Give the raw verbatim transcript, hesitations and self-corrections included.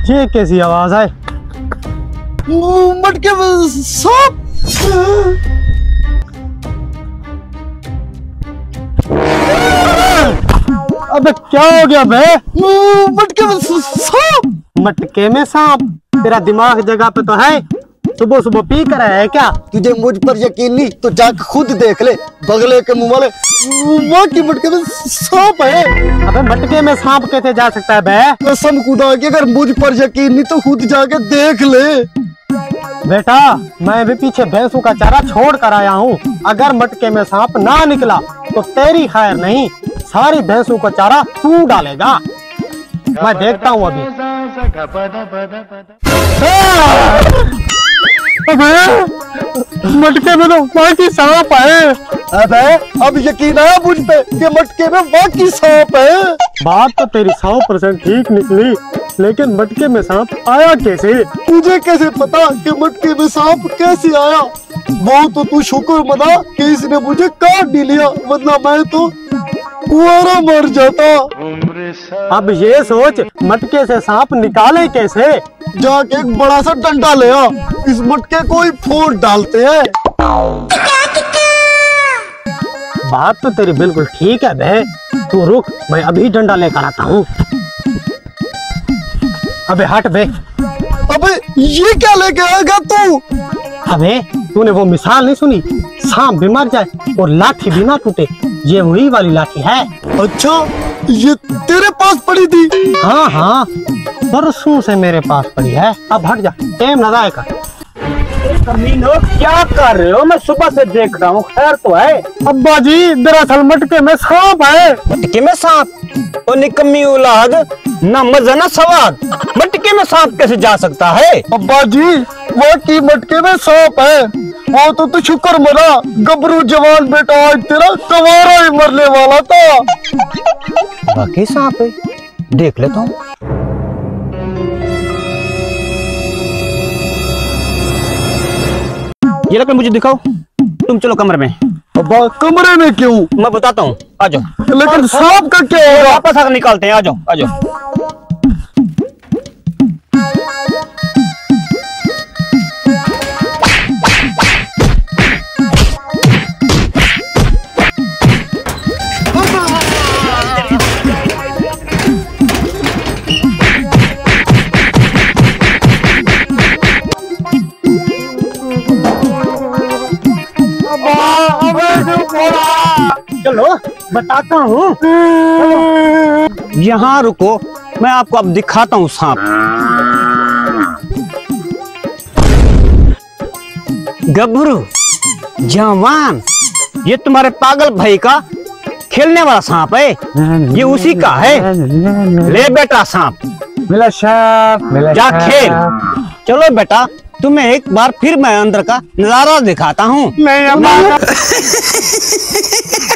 ये कैसी आवाज है? मटके में सांप। अबे क्या हो गया बे? मटके में सांप। मटके में सांप? तेरा दिमाग जगह पे तो है? सुबह सुबह पी कर आया है क्या? तुझे मुझ पर यकीन नहीं तो जाकर खुद देख ले, बगले के मुंह वाले माँ की मटके में सांप है। अबे मटके में सांप कैसे जा सकता है बे? कसम खुदा की, अगर मुझ पर यकीन नहीं तो खुद जाके देख ले। बेटा मैं भी पीछे भैंसों का चारा छोड़ कर आया हूँ। अगर मटके में सांप ना निकला तो तेरी खैर नहीं, सारी भैंसों का चारा तू डालेगा। मैं देखता हूँ अभी। अबे मटके में तो बाकी सांप है। अबे अब यकीन आया मुझ पे कि मटके में बाकी सांप है। बात तो तेरी सौ परसेंट ठीक निकली, लेकिन मटके में सांप आया कैसे? तुझे कैसे पता कि मटके में सांप कैसे आया? वो तो तू शुक्र मना कि इसने मुझे काट नहीं लिया, वरना मैं तो कुआरा मर जाता। अब ये सोच मटके से सांप निकाले कैसे? जाके एक बड़ा सा डंडा ले आ, इस मटके को ही फोड़ डालते हैं। बात तो तेरी बिल्कुल ठीक है बे, तू रुक, मैं अभी डंडा लेकर आता हूँ। अबे हट बे। अबे ये क्या लेके आएगा तू? अबे तूने वो मिसाल नहीं सुनी, सांप भी मर जाए और लाठी भी ना टूटे, ये वही वाली लाठी है। अच्छा, ये तेरे पास पड़ी थी? हाँ हाँ, बरसों से मेरे पास पड़ी है। अब हट जा, टाइम ना जाए कर। कमीनो क्या कर रहे हो? मैं सुबह से देख रहा हूँ, खैर तो है? अब्बा जी दरअसल मटके में सांप है। मटके में सांप? ओ निकम्मी औलाद, ना मजा ना सवाद। मटके में सांप कैसे जा सकता है? अब्बा जी वो की मटके में सांप है। वो तो तू शुक्र मना, गबरू जवान बेटा आज तेरा कवारा ही मरने वाला था। बाकी सांप है, देख लेता हूँ। ये लकड़ी मुझे दिखाओ। तुम चलो कमरे में। अब्बा कमरे में क्यों? मैं बताता हूँ, आ जाओ। लेकिन सांप का क्या होगा? वापस आकर निकालते हैं, आ जाओ आ जाओ। चलो बताता हूँ। यहाँ रुको, मैं आपको अब दिखाता हूँ सांप। गबरू जवान, ये तुम्हारे पागल भाई का खेलने वाला सांप है, ये उसी का है। ले बेटा सांप, मिला सांप, मिला जा खेल। चलो बेटा, तुम्हें एक बार फिर मैं अंदर का नजारा दिखाता हूँ। नहीं